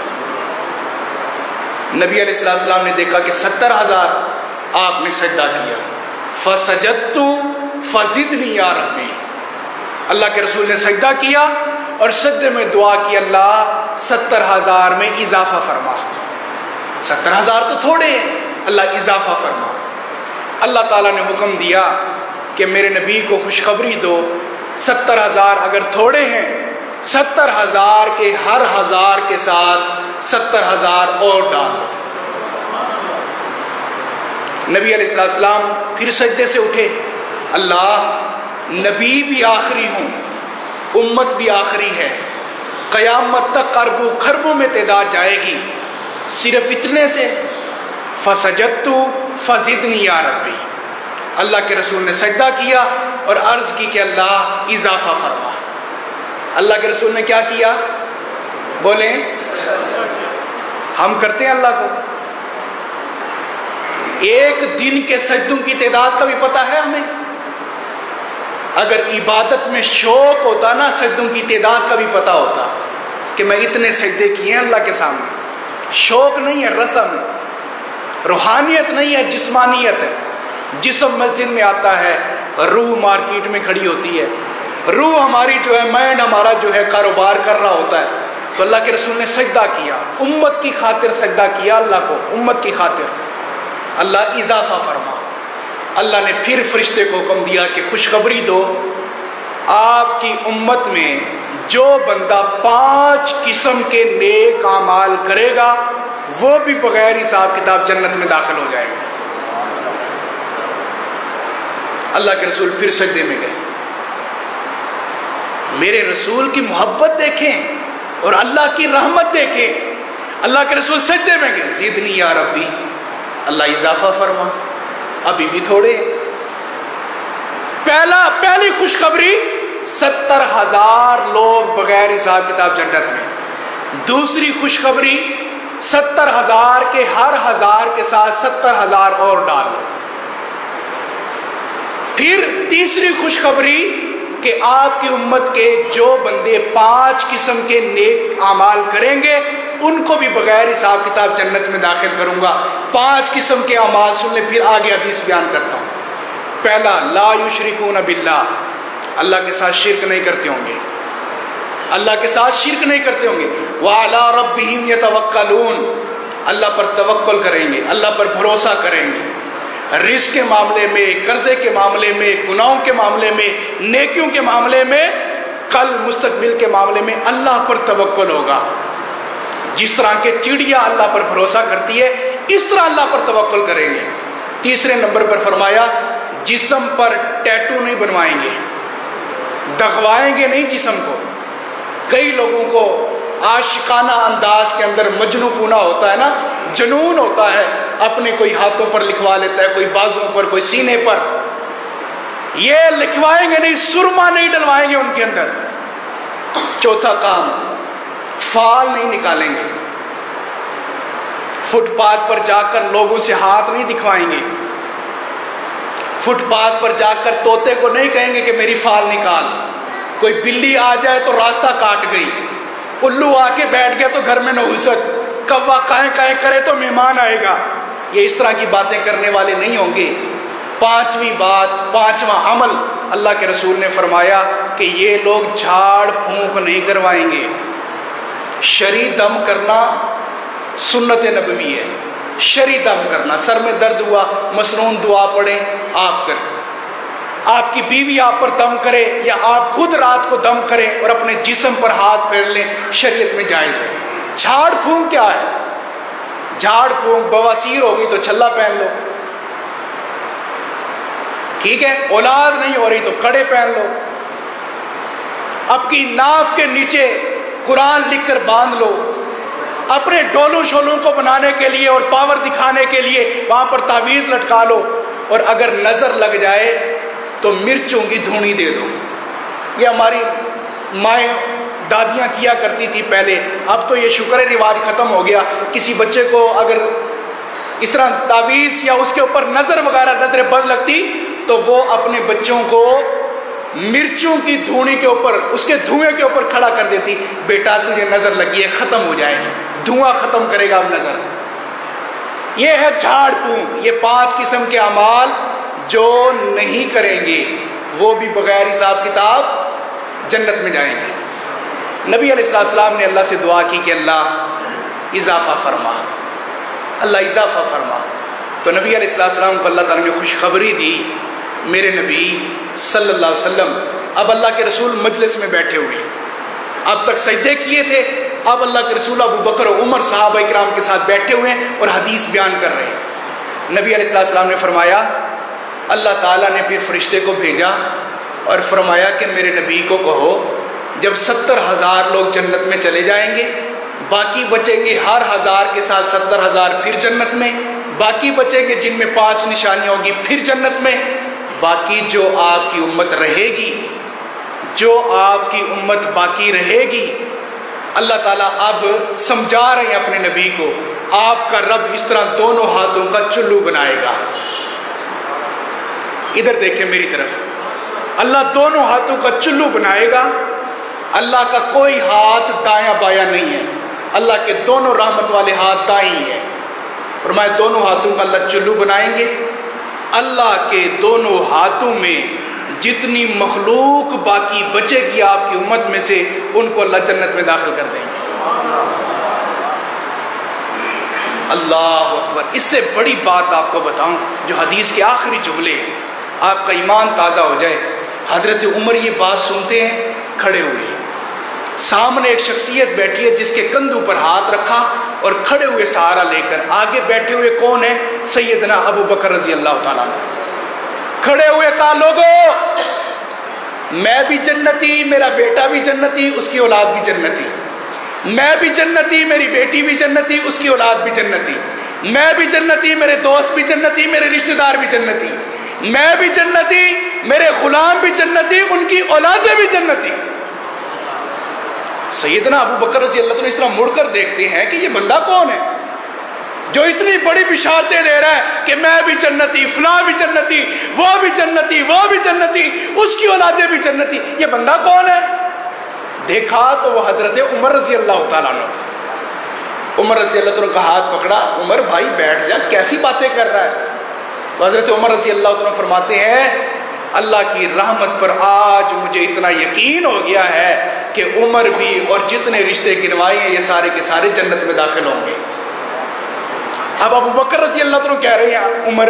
نبی علیہ السلام نے دیکھا کہ 70,000. آپ نے سجدہ کیا، فسجدت فزدنی یا ربی. اللہ کے رسول نے سجدہ کیا اور سجدے میں دعا کی، اللہ 70,000 میں اضافہ فرما. 70,000 تو تھوڑے ہیں، اللہ اضافہ فرما. اللہ تعالیٰ نے حکم دیا کہ میرے نبی کو خوشخبری دو، 70,000 اگر تھوڑے ہیں، 70,000 کے ہر 1000 کے ساتھ 70,000 اور ڈال. نبی علیہ السلام پھر سجدے سے اٹھے، اللہ نبی بھی آخری ہوں، امت بھی آخری ہے، قیامت تک اربوں خربوں میں تعداد جائے گی، صرف اتنے سے فسجدت فزدنی یا ربی. اللہ کے رسول نے سجدہ کیا اور عرض کی کہ اللہ اضافہ فرما۔ اللہ کے رسول نے کیا کیا؟ بولیں، ہم کرتے ہیں اللہ کو؟ ایک دن کے سجدوں کی تعداد کا بھی پتہ ہے ہمیں؟ اگر عبادت میں شوق ہوتا نا، سجدوں کی تعداد کا بھی پتہ ہوتا کہ میں اتنے سجدے کیے ہیں اللہ کے سامنے۔ شوق نہیں ہے، رسم، روحانیت نہیں ہے، جسمانیت ہے۔ جسم مسجد میں آتا ہے، روح مارکیٹ میں کھڑی ہوتی ہے۔ روح ہماری جو ہے، مائنڈ ہمارا جو ہے کاروبار کر رہا ہوتا ہے۔ تو اللہ کے رسول نے سجدہ کیا، امت کی خاطر سجدہ کیا اللہ کو، امت کی خاطر۔ اللہ اضافہ فرما۔ اللہ نے پھر فرشتے کو حکم دیا کہ خوشخبری دو، آپ کی امت میں جو بندہ 5 قسم کے نیک اعمال کرے گا وہ بھی بغیر حساب کتاب جنت میں داخل ہو جائے گا۔ اللہ کے رسول پھر سجدے میں گئے۔ میرے رسول کی محبت دیکھیں اور اللہ کی رحمت دیکھیں۔ اللہ کے رسول سجدے میں گئے، زدنی یا ربی، اللہ اضافہ فرما، ابھی بھی تھوڑے۔ پہلی خوشخبری 70,000 لوگ بغیر حساب کتاب جنت میں۔ دوسری خوشخبری 70,000 کے ہر 1000 کے ساتھ 70,000 اور ڈال۔ پھر تیسری خوشخبری کہ آپ کی امت کے جو بندے 5 قسم کے نیک اعمال کریں گے ان کو بھی بغیر حساب کتاب جنت میں داخل کروں گا۔ 5 قسم کے اعمال سن لیں، پھر آگے حدیث بیان کرتا ہوں۔ پہلا، لا یشرکون باللہ، اللہ کے ساتھ شرک نہیں کرتے ہوں گے، اللہ کے ساتھ شرک نہیں کرتے ہوں گے۔ وعلی ربہم یتوکلون، اللہ پر توکل کریں گے، اللہ پر بھروسہ کریں گے۔ رزق کے معاملے میں، قرضے کے معاملے میں، گناہوں کے معاملے میں، نیکیوں کے معاملے میں، کل مستقبل کے معاملے میں اللہ پر توکل ہوگا۔ جس طرح کے چڑیا اللہ پر بھروسہ کرتی ہے اس طرح اللہ پر توکل کریں گے۔ تیسرے نمبر پر فرمایا جسم پر ٹیٹو نہیں بنوائیں گے، دغوائیں گے نہیں جسم کو۔ کئی لوگوں کو عاشقانہ انداز کے اندر مجنوں پونا ہوتا ہے نا، جنون ہوتا ہے، اپنے کوئی ہاتھوں پر لکھوا لیتا ہے، کوئی بازوں پر، کوئی سینے پر۔ یہ لکھوائیں گے نہیں، سرما نہیں ڈلوائیں گے ان کے اندر۔ چوتھا کام، فال نہیں نکالیں گے، فٹ پاتھ پر جا کر لوگوں سے ہاتھ نہیں دکھوائیں گے، فٹ پاتھ پر جا کر طوطے کو نہیں کہیں گے کہ میری فال نکال۔ کوئی بلی آ جائے تو راستہ کاٹ گئی، الو آ کے بیٹھ گیا تو گھر میں نحوست، کوا کائیں کائیں کرے تو مہمان آئے گا۔ یہ اس طرح کی باتیں کرنے والے نہیں ہوں گے۔ پانچویں بات، پانچواں عمل، اللہ کے رسول نے فرمایا کہ یہ لوگ جھاڑ پھونک نہیں کروائیں گے۔ شرعی دم کرنا سنت نبوی ہے، شرعی دم کرنا، سر میں درد ہوا مسنون دعا پڑھیں آپ کریں، آپ کی بیوی آپ پر دم کرے یا آپ خود رات کو دم کریں اور اپنے جسم پر ہاتھ پھیر لیں، شریعت میں جائز ہے۔ جھاڑ پھونک کیا ہے؟ جھاڑ پھونک بواسیر ہوگی تو چھلا پہن لو، ٹھیک ہے، اولاد نہیں ہو رہی تو کڑے پہن لو، آپ کی ناف کے نیچے قرآن لکھ کر باندھ لو، اپنے ڈولوں شولوں کو بنانے کے لیے اور پاور دکھانے کے لیے وہاں پر تعویذ لٹکا لو، اور اگر نظر لگ جائے تو مرچوں کی دھونی دے دو۔ یہ ہماری مائیں دادیاں کیا کرتی تھی پہلے، اب تو یہ شکر ہے رواج ختم ہو گیا۔ کسی بچے کو اگر اس طرح تعویذ یا اس کے اوپر نظر وغیرہ نظر بد لگتی تو وہ اپنے بچوں کو مرچوں کی دھونی کے اوپر، اس کے دھوئیں کے اوپر کھڑا کر دیتی، بیٹا تجھے نظر لگی ہے، ختم ہو جائے گی، دھواں ختم کرے گا اب نظر۔ یہ ہے جھاڑ پھونک۔ یہ 5 قسم کے اعمال جو نہیں کریں گے وہ بھی بغیر حساب کتاب جنت میں جائیں گے۔ نبی علیہ السلام نے اللہ سے دعا کی کہ اللہ اضافہ فرما، اللہ اضافہ فرما۔ تو نبی علیہ السلام کو اللہ تعالیٰ نے خوشخبری دی، میرے نبی صلی اللہ علیہ وسلم اب اللہ کے رسول مجلس میں بیٹھے ہوئے، اب تک سجدے کیے تھے، اب اللہ کے رسول ابو بکر و عمر صحابہ اکرام کے ساتھ بیٹھے ہوئے ہیں اور حدیث بیان کر رہے ہیں۔ نبی علیہ السلام نے فرمایا، اللہ تعالیٰ نے پھر فرشتے کو بھیجا اور فرمایا کہ میرے نبی کو کہو جب 70,000 لوگ جنت میں چلے جائیں گے، باقی بچیں گے ہر 1000 کے ساتھ 70,000 پھر جنت میں، باقی بچیں گے جن میں 5 نشانیاں ہوگی پھر جنت میں، باقی جو آپ کی امت رہے گی، جو آپ کی امت باقی رہے گی، اللہ تعالیٰ اب سمجھا رہے ہیں اپنے نبی کو، آپ کا رب اس طرح دونوں ہاتھوں کا چلو بنائے گا۔ ادھر دیکھیں میری طرف، اللہ دونوں ہاتھوں کا چلو بنائے گا۔ اللہ کا کوئی ہاتھ دایاں بایاں نہیں ہے، اللہ کے دونوں رحمت والے ہاتھ دائیں ہیں۔ فرمایا دونوں ہاتھوں کا اللہ چلو بنائیں گے۔ اللہ کے دونوں ہاتھوں میں جتنی مخلوق باقی بچے گی آپ کی امت میں سے، ان کو اللہ جنت میں داخل کر دیں گے۔ اللہ اکبر۔ اس سے بڑی بات آپ کو بتاؤں جو حدیث کے آخری جملے ہیں، آپ کا ایمان تازہ ہو جائے۔ حضرت عمر یہ بات سنتے ہیں، کھڑے ہوئے، سامنے ایک شخصیت بیٹھی ہے جس کے کندھوں پر ہاتھ رکھا اور کھڑے ہوئے سہارا لے کر، آگے بیٹھے ہوئے کون ہے؟ سیدنا ابو بکر رضی اللہ تعالیٰ عنہ۔ کھڑے ہوئے کہا لوگوں، میں بھی جنتی، میرا بیٹا بھی جنتی، اس کی اولاد بھی جنتی، میں بھی جنتی، میری بیٹی بھی جنتی، اس کی اولاد بھی جنتی، میں بھی جنتی، میرے دوست بھی جنتی، میرے رشتہ دار بھی جنتی، میں بھی جنتی، میرے غلام بھی جنتی، ان کی اولادیں بھی جنتی۔ سیدنا ابو بکر رضی اللہ عنہ اس طرح مڑ کر دیکھتے ہیں کہ یہ بندہ کون ہے جو اتنی بڑی بشارتیں دے رہا ہے کہ میں بھی جنتی، فلاں بھی جنتی، وہ بھی جنتی، وہ بھی جنتی، اس کی اولادیں بھی جنتی، یہ بندہ کون ہے؟ دیکھا تو وہ حضرت عمر رضی اللہ تعالیٰ عنہ تھا۔ عمر رضی اللہ عنہ کا ہاتھ پکڑا، عمر بھائی بیٹھ جا، کیسی باتیں کر رہا ہے؟ تو حضرت عمر رضی اللہ عنہ فرماتے ہیں اللہ کی رحمت پر آج مجھے اتنا یقین ہو گیا ہے کہ عمر بھی اور جتنے رشتے گنوائے ہیں یہ سارے کے سارے جنت میں داخل ہوں گے۔ اب ابو بکر رضی اللہ عنہ کہہ رہے ہیں عمر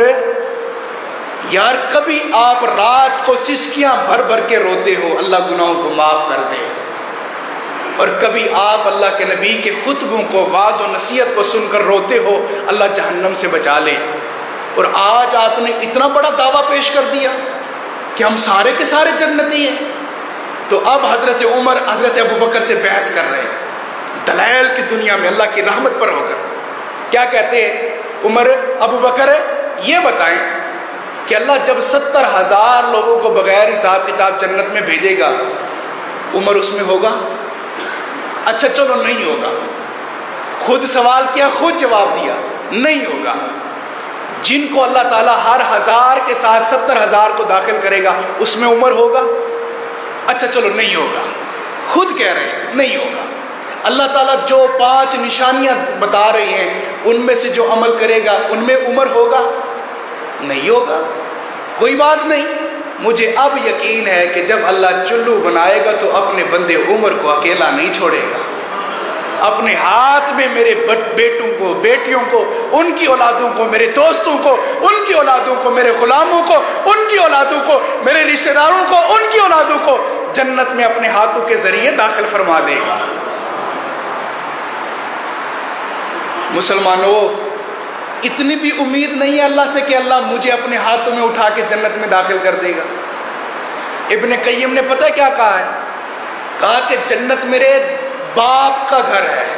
یار کبھی آپ رات کو سسکیاں بھر بھر کے روتے ہو اللہ گناہوں کو معاف کر دے، اور کبھی آپ اللہ کے نبی کے خطبوں کو، واعظ و نصیحت کو سن کر روتے ہو اللہ جہنم سے بچا لے، اور آج آپ نے اتنا بڑا دعویٰ پیش کر دیا کہ ہم سارے کے سارے جنتی ہیں۔ تو اب حضرت عمر حضرت ابو بکر سے بحث کر رہے ہیں دلائل کی دنیا میں اللہ کی رحمت پر ہو کر۔ کیا کہتے ہیں عمر؟ ابو بکر یہ بتائیں کہ اللہ جب 70,000 لوگوں کو بغیر حساب کتاب جنت میں بھیجے گا، عمر اس میں ہوگا؟ اچھا چلو نہیں ہوگا، خود سوال کیا، خود جواب دیا، نہیں ہوگا۔ جن کو اللہ تعالیٰ ہر 1000 کے ساتھ 70,000 کو داخل کرے گا اس میں عمر ہوگا؟ اچھا چلو نہیں ہوگا، خود کہہ رہے ہیں نہیں ہوگا۔ اللہ تعالیٰ جو 5 نشانیاں بتا رہے ہیں ان میں سے جو عمل کرے گا ان میں عمر ہوگا؟ نہیں ہوگا۔ کوئی بات نہیں، مجھے اب یقین ہے کہ جب اللہ چلو بنائے گا تو اپنے بندے عمر کو اکیلا نہیں چھوڑے گا، اپنے ہاتھ میں میرے بیٹوں کو، بیٹیوں کو، ان کی اولادوں کو، میرے دوستوں کو، ان کی اولادوں کو، میرے غلاموں کو، ان کی اولادوں کو، میرے رشتہ داروں کو، ان کی اولادوں کو جنت میں اپنے ہاتھوں کے ذریعے داخل فرما دے گا۔ مسلمانوں اتنی بھی امید نہیں ہے اللہ سے کہ اللہ مجھے اپنے ہاتھوں میں اٹھا کے جنت میں داخل کر دے گا۔ ابن قیم نے پتہ کیا کہا ہے؟ کہا کہ جنت میرے باپ کا گھر ہے،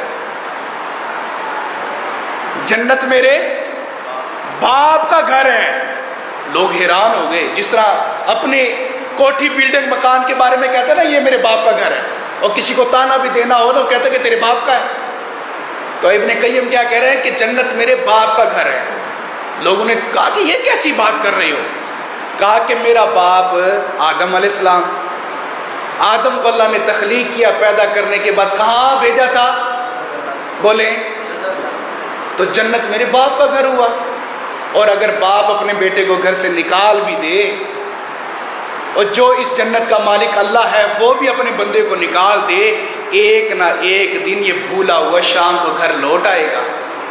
جنت میرے باپ کا گھر ہے۔ لوگ حیران ہو گئے، جس طرح اپنے کوٹھی بلڈنگ مکان کے بارے میں کہتے ہیں نا یہ میرے باپ کا گھر ہے، اور کسی کو تانا بھی دینا ہو تو کہتے ہیں کہ تیرے باپ کا ہے۔ تو ابن قیم کیا کہہ رہے ہیں کہ جنت میرے باپ کا گھر ہے۔ لوگوں نے کہا کہ یہ کیسی بات کر رہے ہو؟ کہا کہ میرا باپ آدم علیہ السلام، آدم کو اللہ نے تخلیق کیا، پیدا کرنے کے بعد کہاں بھیجا تھا؟ بولیں تو جنت میرے باپ کا گھر ہوا۔ اور اگر باپ اپنے بیٹے کو گھر سے نکال بھی دے، اور جو اس جنت کا مالک اللہ ہے وہ بھی اپنے بندے کو نکال دے، ایک نہ ایک دن یہ بھولا ہوا شام کو گھر لوٹ آئے گا۔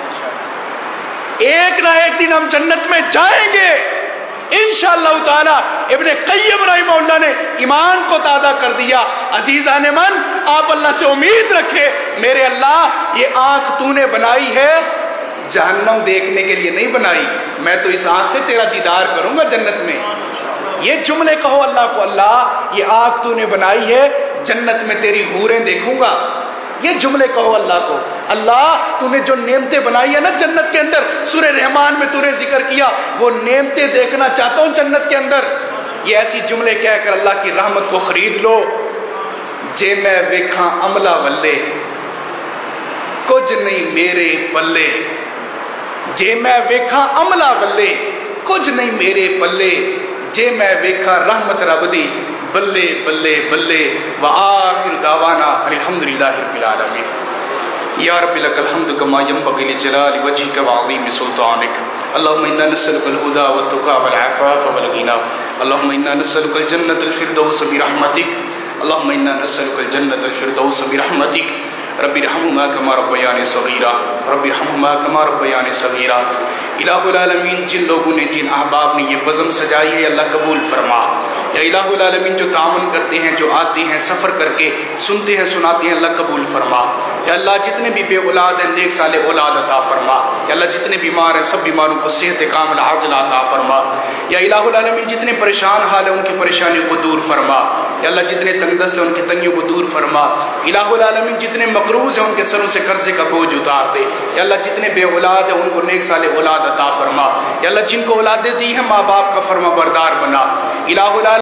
ایک نہ ایک دن ہم جنت میں جائیں گے انشاءاللہ تعالی۔ ابن قیم رحمہ اللہ نے ایمان کو تازہ کر دیا۔ عزیزان من، آپ اللہ سے امید رکھے، میرے اللہ یہ آنکھ تو نے بنائی ہے جہنم دیکھنے کے لیے نہیں بنائی، میں تو اس آنکھ سے تیرا دیدار کروں گا جنت میں۔ یہ جملے کہو اللہ کو، اللہ یہ آنکھ تو نے بنائی ہے جنت میں تیری حوریں دیکھوں گا۔ یہ جملے کہو اللہ کو، اللہ تو نے جو نعمتیں بنائی ہے نا جنت کے اندر، سورہ رحمان میں تو نے ذکر کیا، وہ نعمتیں دیکھنا چاہتا ہوں جنت کے اندر۔ یہ ایسی جملے کہہ کر اللہ کی رحمت کو خرید لو. جے میں ویکھاں عملہ ولے کچھ نہیں میرے پلے. جے میں ویکھاں عملہ ولے کچھ نہیں میرے پلے. جے میں ویکھاں رحمت رب دی بلے بلے بلے. وآخر دعوانا الحمدللہ رب العالمین. یا رب لک الحمد کما ینبغی لجلال وجہک وعظیم سلطانک. اللہم انا نسألک الہدی والتقی والعفاف والغنی. اللہم انا نسألک الجنة الفردوس برحمتک. اللہم انا نسألک الجنة الفردوس برحمتک. رب ارحمہما کما ربیانی صغیرا. رب ارحمہما کما ربیانی صغیرا. الہ العالمین جن لوگوں نے جن احباب نے یہ بزم سجائی ہے اللہ قبول فرما. یا الہ العالمین جو تعاون کرتے ہیں جو آتے ہیں سفر کر کے سنتے ہیں سناتے ہیں اللہ قبول فرما. یا اللہ جتنے بھی بے اولاد ہیں نیک صالح اولاد عطا فرما. یا اللہ جتنے بیمار ہیں سب بیماروں کو صحت کاملہ عاجلہ عطا فرما. یا الہ العالمین جتنے پریشان حال ہیں ان کی پریشانیوں کو دور فرما. یا اللہ جتنے تنگ دست ہیں ان کی تنگیوں کو دور فرما. الہ العالمین جتنے مقروض ہیں ان کے سروں سے قرضے کا بوجھ اتار دے. یا اللہ جتنے بے اولاد ہیں ان کو نیک صالح اولاد عطا فرما. یا اللہ جن کو اولادیں دی ہیں ماں باپ کا فرما بردار بنا. الہ العالمین